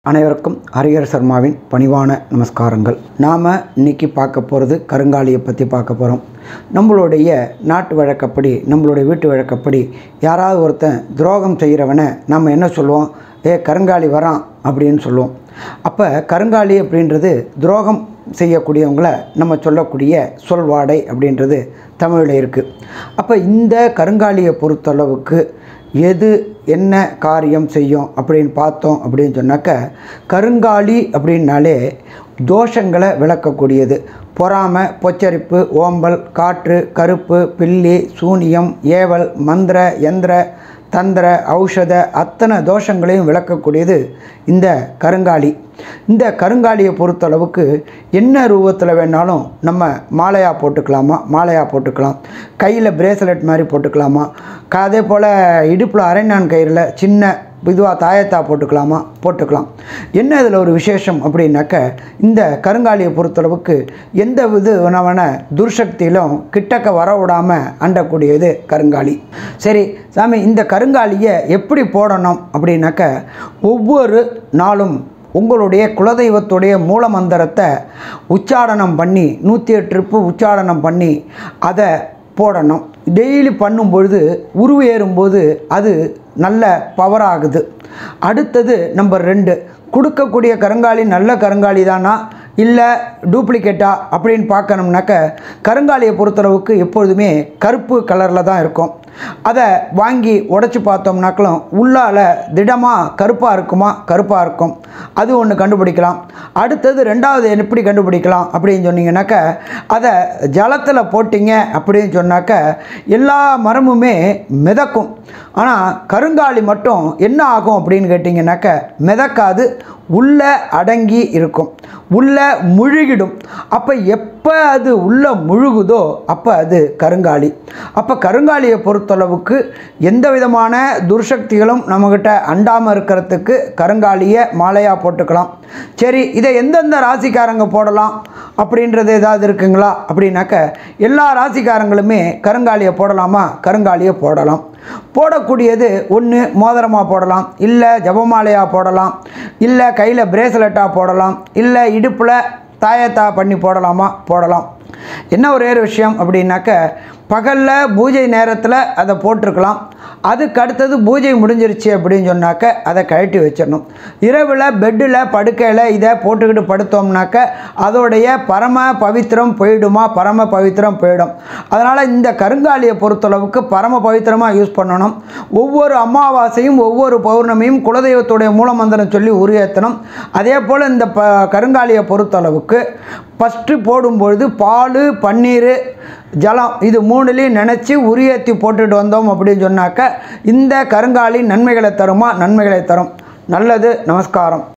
அனைவருக்கும் ஹரிஹர் சர்மாவின் பணிவான நமஸ்காரங்கள். நாம் இன்றைக்கி பார்க்க போகிறது கருங்காலியை பற்றி பார்க்க போகிறோம். நம்மளுடைய நாட்டு வழக்கப்படி, நம்மளுடைய வீட்டு வழக்கப்படி யாராவது ஒருத்தன் துரோகம் செய்கிறவனை நம்ம என்ன சொல்லுவோம்? கருங்காலி வரான் அப்படின்னு சொல்லுவோம். அப்போ கருங்காலி அப்படின்றது துரோகம் செய்யக்கூடியவங்களை நம்ம சொல்லக்கூடிய சொல்வாடை அப்படின்றது தமிழில் இருக்குது. அப்போ இந்த கருங்காலியை பொறுத்தளவுக்கு எது என்ன காரியம் செய்யும் அப்படின்னு பார்த்தோம் அப்படின்னு சொன்னாக்க, கருங்காலி அப்படின்னாலே தோஷங்களை விளக்கக்கூடியது. பொறாமை, பொச்சரிப்பு, ஓம்பல், காற்று, கருப்பு, பில்லி, சூனியம், ஏவல், மந்திர, யந்திர, தந்திர, ஔஷத அத்தனை தோஷங்களையும் விளக்கக்கூடியது இந்த கருங்காலி. இந்த கருங்காலியை பொறுத்தளவுக்கு என்ன ரூபத்தில் வேணாலும் நம்ம மாலையாக போட்டுக்கலாம், கையில் பிரேஸ்லெட் மாதிரி போட்டுக்கலாமா, அதே போல் இடுப்பில் அரைஞான் கயிறில் சின்ன இதுவாக தாயத்தா போட்டுக்கலாம். என்ன இதில் ஒரு விசேஷம் அப்படின்னாக்க, இந்த கருங்காலியை பொறுத்தளவுக்கு எந்த விதமான துர்சக்தியிலும் கிட்டக்க வர விடாமல் அண்டக்கூடியது கருங்காலி. சரி சாமி, இந்த கருங்காலியை எப்படி போடணும் அப்படின்னாக்க, ஒவ்வொரு நாளும் உங்களுடைய குலதெய்வத்துடைய மூல மந்திரத்தை உச்சாரணம் பண்ணி 108 ட்ரிப்பு உச்சாரணம் பண்ணி அதை போடணும். டெய்லி பண்ணும்பொழுது உருவு ஏறும்போது அது நல்ல பவர் ஆகுது. அடுத்தது நம்பர் 2, கொடுக்கக்கூடிய கருங்காலி நல்ல கருங்காலி தானா இல்லை டூப்ளிகேட்டா அப்படின்னு பார்க்கணும்னாக்க, கருங்காலியை பொறுத்தளவுக்கு எப்பொழுதுமே கருப்பு கலரில் தான் இருக்கும். அதை வாங்கி உடச்சி பார்த்தோம்னாக்களும் உள்ளால் திடமாக கருப்பாக இருக்கும். அது ஒன்று கண்டுபிடிக்கலாம். அடுத்தது 2வது எப்படி கண்டுபிடிக்கலாம் அப்படின்னு சொன்னீங்கன்னாக்க, அதை ஜலத்தில் போட்டிங்க அப்படின்னு சொன்னாக்க எல்லா மரமுமே மிதக்கும். ஆனால் கருங்காலி மட்டும் என்ன ஆகும் அப்படின்னு கேட்டிங்கனாக்க, மிதக்காது, உள்ளே அடங்கி இருக்கும், உள்ளே முழுகிடும். அப்போ எப்போ அது உள்ளே முழுகுதோ அப்போ அது கருங்காலி. அப்போ கருங்காலியை பொறுத்தளவுக்கு எந்த விதமான துர்சக்திகளும் நம்மக்கிட்ட அண்டாமல் இருக்கிறதுக்கு கருங்காலியை மாலையாக போட்டுக்கலாம். சரி, இதை எந்தெந்த ராசிக்காரங்க போடலாம் அப்படின்றது ஏதாவது இருக்குங்களா அப்படின்னாக்க, எல்லா ராசிக்காரங்களுமே கருங்காலியை போடலாமா? கருங்காலியை போடலாம். போடக்கூடியது ஒன்று மோதிரமாக போடலாம், இல்லை ஜபமாலையாக போடலாம், இல்லை கையில் பிரேஸ்லெட்டாக போடலாம், இல்லை இடுப்பில் தாயத்தா பண்ணி போடலாம். என்ன ஒரே விஷயம் அப்படின்னாக்க, பகலில் பூஜை நேரத்தில் அதை போட்டிருக்கலாம். அதுக்கு அடுத்தது பூஜை முடிஞ்சிருச்சு அப்படின்னு சொன்னாக்க அதை கழட்டி வச்சிடணும். இரவில் பெட்டில் படுக்கையில் இதை போட்டுக்கிட்டு படுத்தோம்னாக்க அதோடைய பரம பவித்திரம் போயிடும். அதனால் இந்த கருங்காலியை பொறுத்தளவுக்கு பரம பவித்திரமாக யூஸ் பண்ணணும். ஒவ்வொரு அமாவாசையும் ஒவ்வொரு பௌர்ணமியும் குலதெய்வத்துடைய மூலமந்திரம் சொல்லி உரியேற்றணும். அதே போல் இந்த கருங்காலியை பொறுத்தளவுக்கு ஃபஸ்ட்டு போடும்பொழுது பால், பன்னீர், ஜலம் இது 3லையும் நினச்சி உரியேற்றி போட்டுட்டு வந்தோம் அப்படின்னு சொன்னாக்க இந்த கருங்காலி நன்மைகளை தரும். நல்லது. நமஸ்காரம்.